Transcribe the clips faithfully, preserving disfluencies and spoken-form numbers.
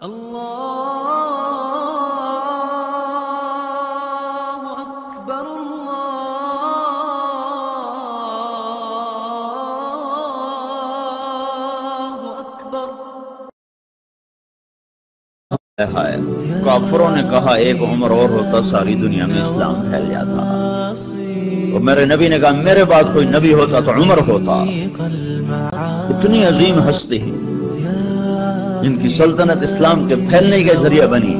अल्लाहु अकबर, अल्लाहु अकबर। काफिरों ने कहा एक उमर और होता सारी दुनिया में इस्लाम फैल जाता। तो मेरे नबी ने कहा मेरे बाद कोई नबी होता तो उमर होता। इतनी अजीम हस्ती जिनकी सल्तनत इस्लाम के फैलने के जरिए बनी।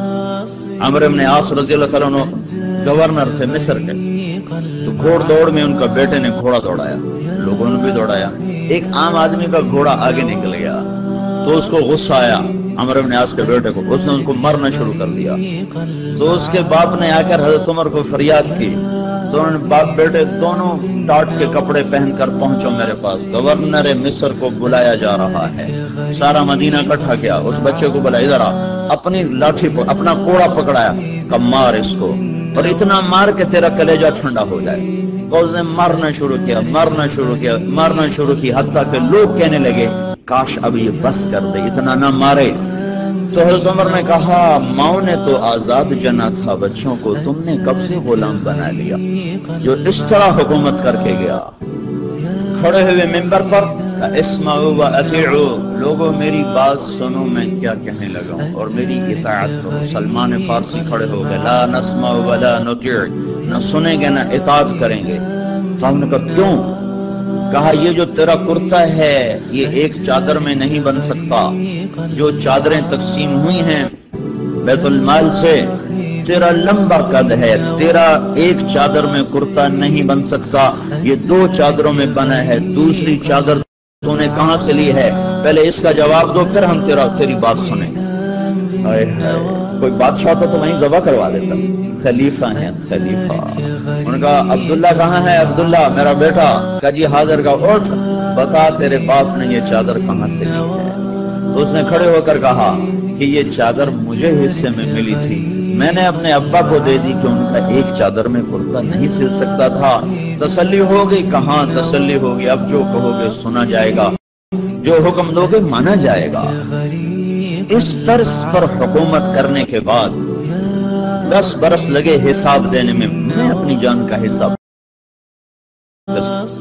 अमर इब्न आस रज़ियल्लाहु अन्हु गवर्नर थे मिस्र के, तो घोड़ दौड़ में उनका बेटे ने घोड़ा दौड़ाया, लोगों ने भी दौड़ाया। एक आम आदमी का घोड़ा आगे निकल गया तो उसको गुस्सा आया अमर इब्न आस के बेटे को, उसने उसको मारना शुरू कर दिया। तो उसके बाप ने आकर हजरत उमर को फरियाद की, तो उन्होंने बाप बेटे दोनों टाट के कपड़े पहनकर पहुंचो मेरे पास, गवर्नर मिस्र को बुलाया जा रहा है। सारा मदीना इकट्ठा किया, उस बच्चे को बुलाया, इधर आ। अपनी लाठी पर अपना कोड़ा पकड़ाया, कब मार इसको, और इतना मार के तेरा कलेजा ठंडा हो जाए। तो उसने मारना शुरू किया मारना शुरू किया मारना शुरू किया हत्ता के लोग कहने लगे काश अब ये बस कर दे, इतना ना मारे। तो हज़रत उमर ने कहा माओ ने तो आजाद जना था बच्चों को, तुमने कब से गुलाम बना लिया जो इस तरह हुकूमत करके गया। खड़े हुए मिंबर पर इस्माउ व अतीउ, लोगों मेरी बात सुनो, मैं क्या कहने लगा हूं और मेरी इताअत करो। सलमान फारसी खड़े हो गए, ला नस्माउ व ला नुतीउ, न सुनेंगे न इताअत करेंगे। तो हमने कहा क्यों? कहा ये जो तेरा कुर्ता है ये एक चादर में नहीं बन सकता, जो चादरें तकसीम हुई हैं बैतुल माल से, तेरा लंबा कद है, तेरा एक चादर में कुर्ता नहीं बन सकता, ये दो चादरों में बना है। दूसरी चादर तूने कहां से ली है? पहले इसका जवाब दो, फिर हम तेरा तेरी बात सुने। आए हाय, कोई बादशाह होता तो वहीं ज़बह करवा देता। खलीफा है खलीफा। उनका अब्दुल्ला कहाँ है? अब्दुल्ला मेरा बेटा। का जी हाजिर का, उठ बता तेरे बाप ने ये चादर कहाँ से ली है? तो उसने खड़े होकर कहा कि ये चादर मुझे हिस्से में मिली थी, मैंने अपने अब्बा को दे दी कि उनका एक चादर में कुर्ता नहीं सिल सकता था। तसल्ली हो गई? कहाँ तसल्ली होगी, अब जो कहोगे सुना जाएगा, जो हुक्म दोगे माना जाएगा। इस तर्ज पर हुकूमत करने के बाद दस बरस लगे हिसाब देने में। मैं अपनी जान का हिसाब